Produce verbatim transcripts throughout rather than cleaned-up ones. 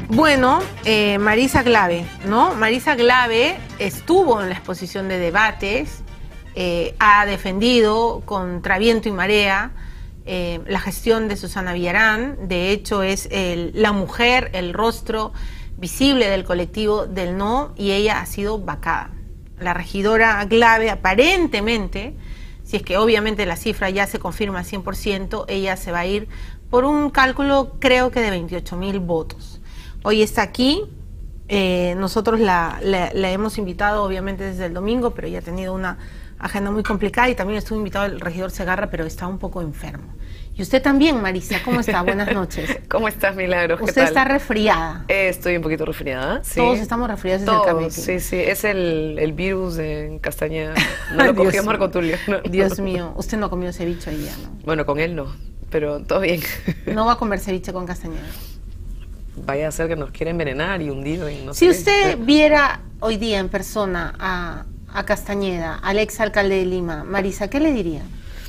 Bueno, eh, Marisa Glave, ¿no? Marisa Glave estuvo en la exposición de debates, eh, ha defendido contra viento y marea eh, la gestión de Susana Villarán. De hecho, es el, la mujer, el rostro visible del colectivo del no, y ella ha sido vacada. La regidora Glave, aparentemente, si es que obviamente la cifra ya se confirma al cien por ciento, ella se va a ir por un cálculo, creo que de veintiocho mil votos. Hoy está aquí, eh, nosotros la, la, la hemos invitado obviamente desde el domingo, pero ella ha tenido una agenda muy complicada, y también estuvo invitado el regidor Segarra, pero está un poco enfermo. Y usted también, Marisa, ¿cómo está? Buenas noches. ¿Cómo estás, Milagros? Usted está resfriada. Eh, estoy un poquito resfriada, sí. Todos estamos resfriados desde Todos, el cambio. sí, sí, es el, el virus de Castañeda. No lo cogió Marco Tulio. No. Dios mío, usted no comió ceviche hoy día, ¿no? Bueno, con él no, pero todo bien. No va a comer ceviche con Castañeda. Vaya a ser que nos quiera envenenar y hundir en no Si sé usted qué. viera hoy día en persona a, a Castañeda, al ex alcalde de Lima, Marisa, ¿qué le diría?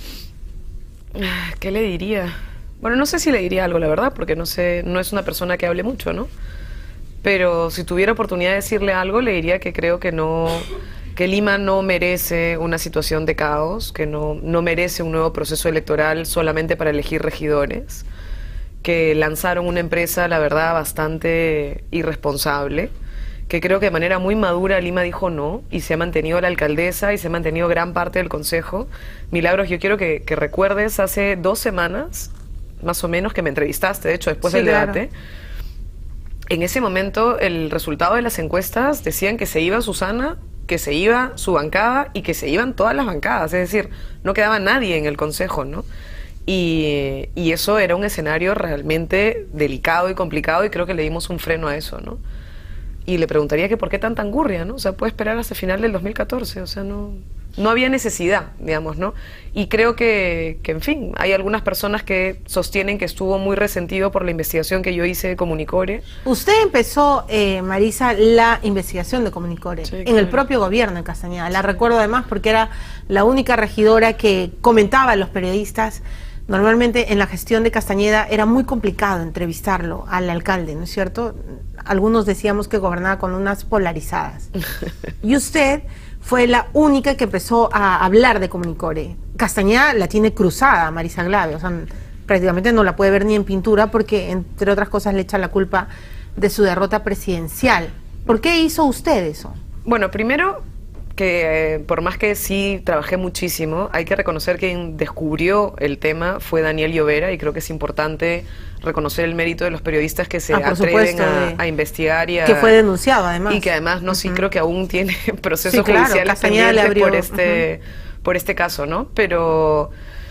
¿Qué le diría? Bueno, no sé si le diría algo, la verdad, porque no sé, no es una persona que hable mucho, ¿no? Pero si tuviera oportunidad de decirle algo, le diría que creo que no, que Lima no merece una situación de caos, que no, no merece un nuevo proceso electoral solamente para elegir regidores, que lanzaron una empresa, la verdad, bastante irresponsable, que creo que de manera muy madura Lima dijo no, y se ha mantenido la alcaldesa y se ha mantenido gran parte del consejo. Milagros, yo quiero que, que recuerdes hace dos semanas, más o menos, que me entrevistaste, de hecho, después Sí, del claro. debate. En ese momento, el resultado de las encuestas decían que se iba Susana, que se iba su bancada y que se iban todas las bancadas, es decir, no quedaba nadie en el consejo, ¿no? Y, y eso era un escenario realmente delicado y complicado, y creo que le dimos un freno a eso, ¿no? Y le preguntaría que por qué tanta angurria, ¿no? O sea, puede esperar hasta final del dos mil catorce, o sea, no, no había necesidad, digamos, ¿no? Y creo que, que, en fin, hay algunas personas que sostienen que estuvo muy resentido por la investigación que yo hice de Comunicore. Usted empezó, eh, Marisa, la investigación de Comunicore Sí, en claro. el propio gobierno de Castañeda. La recuerdo además porque era la única regidora que comentaba a los periodistas. Normalmente en la gestión de Castañeda era muy complicado entrevistarlo al alcalde, ¿no es cierto? Algunos decíamos que gobernaba con unas polarizadas. Y usted fue la única que empezó a hablar de Comunicore. Castañeda la tiene cruzada, Marisa Glave, o sea, prácticamente no la puede ver ni en pintura porque, entre otras cosas, le echa la culpa de su derrota presidencial. ¿Por qué hizo usted eso? Bueno, primero, que eh, por más que sí trabajé muchísimo, hay que reconocer que quien descubrió el tema fue Daniel Llovera, y creo que es importante reconocer el mérito de los periodistas que se Ah, por atreven supuesto, a, de- a investigar y a... Que fue denunciado, además. Y que además, no, sí, Ujú. creo que aún tiene procesos Sí, claro, judiciales Castañeda le pendientes abrió, por este, por este caso, ¿no? Pero,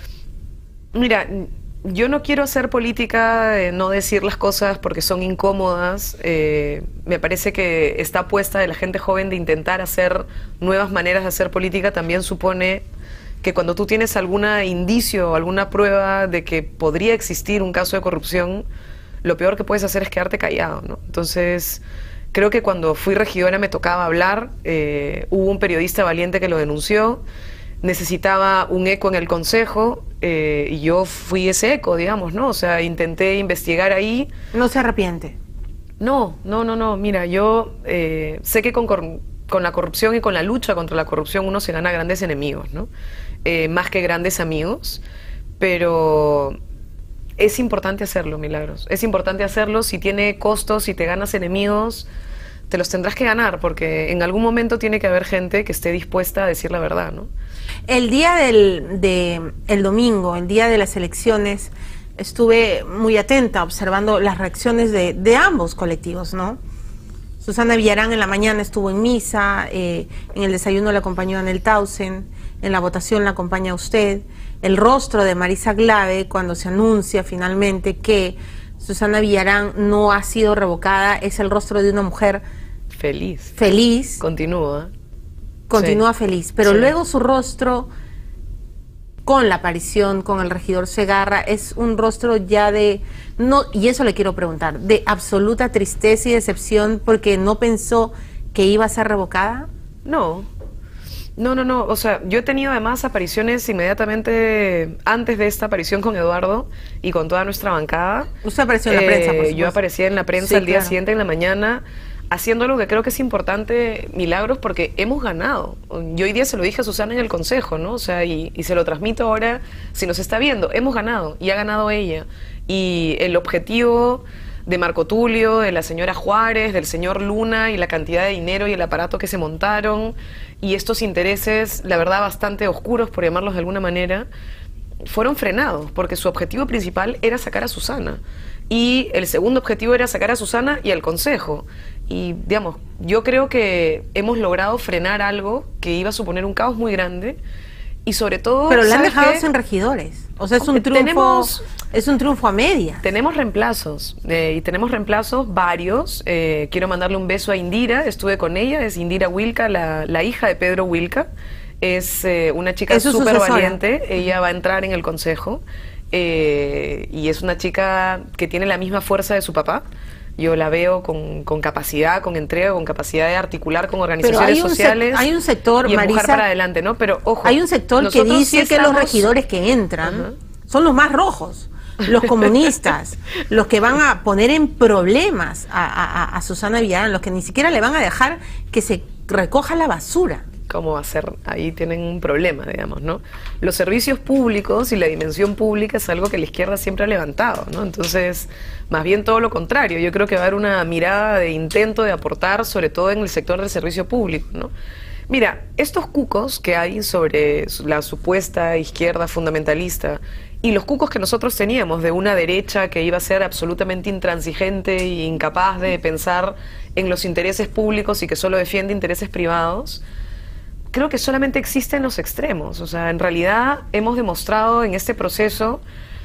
mira, yo no quiero hacer política de no decir las cosas porque son incómodas. Eh, me parece que esta apuesta de la gente joven de intentar hacer nuevas maneras de hacer política también supone que cuando tú tienes algún indicio o alguna prueba de que podría existir un caso de corrupción, lo peor que puedes hacer es quedarte callado, ¿no? Entonces, creo que cuando fui regidora me tocaba hablar, eh, hubo un periodista valiente que lo denunció, necesitaba un eco en el consejo, eh, y yo fui ese eco, digamos, ¿no? O sea, intenté investigar ahí. No se arrepiente. No, no, no, no. Mira, yo eh, sé que con, cor- con la corrupción y con la lucha contra la corrupción uno se gana grandes enemigos, ¿no? Eh, más que grandes amigos, pero es importante hacerlo, Milagros. Es importante hacerlo. Si tiene costos, si te ganas enemigos, te los tendrás que ganar, porque en algún momento tiene que haber gente que esté dispuesta a decir la verdad, ¿no? El día del de, el domingo, el día de las elecciones, estuve muy atenta observando las reacciones de, de ambos colectivos, ¿no? Susana Villarán en la mañana estuvo en misa, eh, en el desayuno la acompañó Anel Tausen, en la votación la acompaña usted. El rostro de Marisa Glave cuando se anuncia finalmente que Susana Villarán no ha sido revocada es el rostro de una mujer Feliz. feliz, Continúa. continúa Sí. feliz, pero Sí. luego su rostro con la aparición con el regidor Segarra es un rostro ya de, no, y eso le quiero preguntar, de absoluta tristeza y decepción porque no pensó que iba a ser revocada. No. No, no, no. O sea, yo he tenido además apariciones inmediatamente antes de esta aparición con Eduardo y con toda nuestra bancada. Usted apareció en la Eh, prensa, por supuesto. Yo aparecía en la prensa Sí, el día claro. siguiente en la mañana haciendo algo que creo que es importante, Milagros, porque hemos ganado. Yo hoy día se lo dije a Susana en el consejo, ¿no? O sea, y, y se lo transmito ahora, si nos está viendo, hemos ganado y ha ganado ella. Y el objetivo de Marco Tulio, de la señora Juárez, del señor Luna y la cantidad de dinero y el aparato que se montaron y estos intereses, la verdad, bastante oscuros, por llamarlos de alguna manera, fueron frenados, porque su objetivo principal era sacar a Susana. Y el segundo objetivo era sacar a Susana y al Consejo. Y, digamos, yo creo que hemos logrado frenar algo que iba a suponer un caos muy grande. Y sobre todo... Pero le han ¿sabes dejado qué? sin regidores. O sea, es un Hombre, triunfo, tenemos- es un triunfo a media. Tenemos reemplazos, eh, y tenemos reemplazos varios. Eh, quiero mandarle un beso a Indira, estuve con ella, es Indira Wilca, la, la hija de Pedro Wilca. Es eh, una chica Es su súper sucesora. valiente, ella va a entrar en el consejo, eh, y es una chica que tiene la misma fuerza de su papá. Yo la veo con, con capacidad, con entrega, con capacidad de articular con organizaciones hay un sec- sociales hay un sector, y empujar Marisa, para adelante, ¿no? Pero ojo, Hay un sector que nosotros dice sí que los estamos- regidores que entran Ajá. son los más rojos, los comunistas, los que van a poner en problemas a, a- a- a Susana Villarán, los que ni siquiera le van a dejar que se recoja la basura. ¿Cómo va a ser? Ahí tienen un problema, digamos, ¿no? Los servicios públicos y la dimensión pública es algo que la izquierda siempre ha levantado, ¿no? Entonces, más bien todo lo contrario. Yo creo que va a haber una mirada de intento de aportar, sobre todo en el sector del servicio público, ¿no? Mira, estos cucos que hay sobre la supuesta izquierda fundamentalista y los cucos que nosotros teníamos de una derecha que iba a ser absolutamente intransigente e incapaz de pensar en los intereses públicos y que solo defiende intereses privados, creo que solamente existen los extremos. O sea, en realidad hemos demostrado en este proceso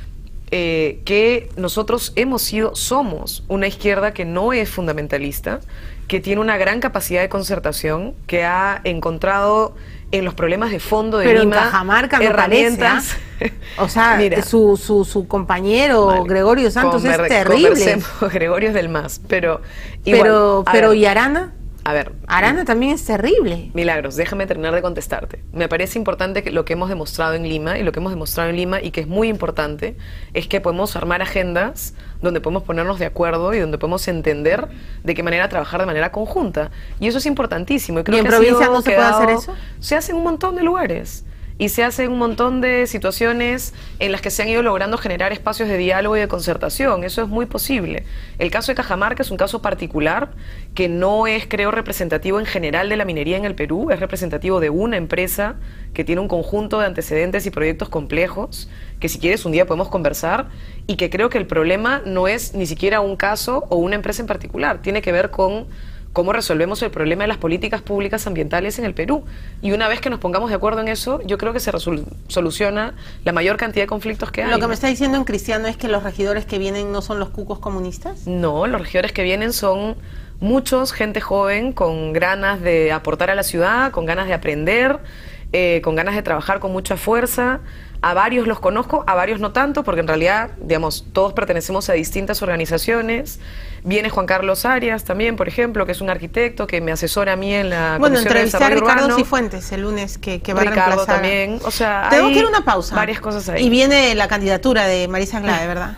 eh, que nosotros hemos sido, somos una izquierda que no es fundamentalista, que tiene una gran capacidad de concertación, que ha encontrado en los problemas de fondo de Pero en Lima Cajamarca no herramientas. parece, ¿ah? O sea, Mira, su, su, su compañero vale, Gregorio Santos es conver- terrible. conversemos, Gregorio es del más, pero igual, Pero, a pero ver, ¿y Arana? a ver, Arana también es terrible. Milagros, déjame terminar de contestarte. Me parece importante que lo que hemos demostrado en Lima, y lo que hemos demostrado en Lima, y que es muy importante, es que podemos armar agendas donde podemos ponernos de acuerdo y donde podemos entender de qué manera trabajar de manera conjunta. Y eso es importantísimo. Y, creo ¿Y en que ha provincia sido no se puede hacer quedado- eso? Se hace en un montón de lugares. Y se hace en un montón de situaciones en las que se han ido logrando generar espacios de diálogo y de concertación. Eso es muy posible. El caso de Cajamarca es un caso particular que no es, creo, representativo en general de la minería en el Perú. Es representativo de una empresa que tiene un conjunto de antecedentes y proyectos complejos, que si quieres un día podemos conversar, y que creo que el problema no es ni siquiera un caso o una empresa en particular. Tiene que ver con cómo resolvemos el problema de las políticas públicas ambientales en el Perú. Y una vez que nos pongamos de acuerdo en eso, yo creo que se resol- soluciona la mayor cantidad de conflictos que hay. Lo que ¿no? me está diciendo en Cristiano es que los regidores que vienen no son los cucos comunistas. No, los regidores que vienen son muchos, gente joven, con ganas de aportar a la ciudad, con ganas de aprender, eh, con ganas de trabajar con mucha fuerza. A varios los conozco, a varios no tanto, porque en realidad, digamos, todos pertenecemos a distintas organizaciones. Viene Juan Carlos Arias también, por ejemplo, que es un arquitecto que me asesora a mí en la Bueno, Comisión de entrevisté a Desarrollo Ricardo Urbano. Cifuentes el lunes que, que va Ricardo a reemplazar. también, o sea, Tengo hay que ir a una pausa. varias cosas ahí. Y viene la candidatura de Marisa Glave, ¿verdad?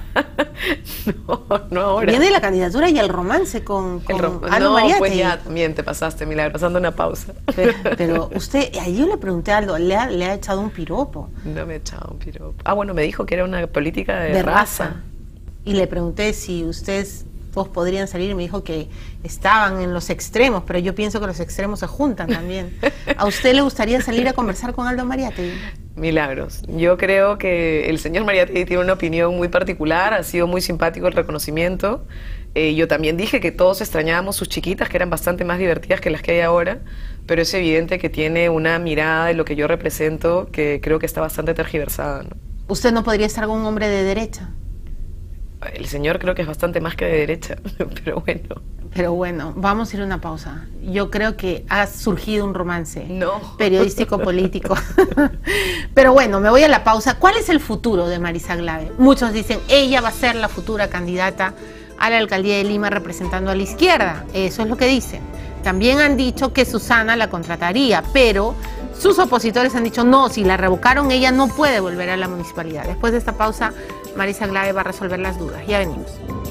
no, no ahora. Viene la candidatura y el romance con, con El rom- Aldo no, Mariátegui. pues ya también te pasaste, Milagros, dando una pausa. Pero, pero usted, ahí yo le pregunté a Aldo, le ha, le ha echado un piropo No me he echado un piropo. Ah, bueno, me dijo que era una política de, de raza. raza. Y le pregunté si ustedes todos podrían salir y me dijo que estaban en los extremos, pero yo pienso que los extremos se juntan también. ¿A usted le gustaría salir a conversar con Aldo Mariátegui? Milagros. Yo creo que el señor Mariátegui tiene una opinión muy particular, ha sido muy simpático el reconocimiento. Eh, yo también dije que todos extrañábamos sus chiquitas, que eran bastante más divertidas que las que hay ahora, pero es evidente que tiene una mirada de lo que yo represento que creo que está bastante tergiversada, ¿no? ¿Usted no podría estar con un hombre de derecha? El señor creo que es bastante más que de derecha, pero bueno. Pero bueno, vamos a ir a una pausa. Yo creo que ha surgido un romance No. periodístico-político. Pero bueno, me voy a la pausa. ¿Cuál es el futuro de Marisa Glave? Muchos dicen, ella va a ser la futura candidata a la alcaldía de Lima representando a la izquierda. Eso es lo que dicen. También han dicho que Susana la contrataría, pero Sus opositores han dicho no, si la revocaron ella no puede volver a la municipalidad. Después de esta pausa, Marisa Glave va a resolver las dudas. Ya venimos.